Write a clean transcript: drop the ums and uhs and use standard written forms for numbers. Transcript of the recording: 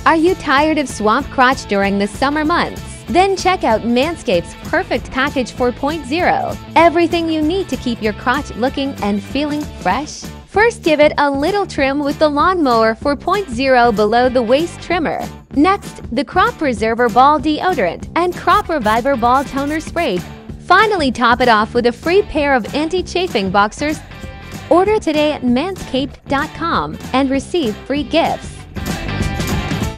Are you tired of swamp crotch during the summer months? Then check out Manscaped's Perfect Package 4.0. Everything you need to keep your crotch looking and feeling fresh. First, give it a little trim with the Lawn Mower 4.0 below the waist trimmer. Next, the Crop Preserver Ball Deodorant and Crop Reviver Ball Toner Spray. Finally, top it off with a free pair of anti-chafing boxers. Order today at manscaped.com and receive free gifts.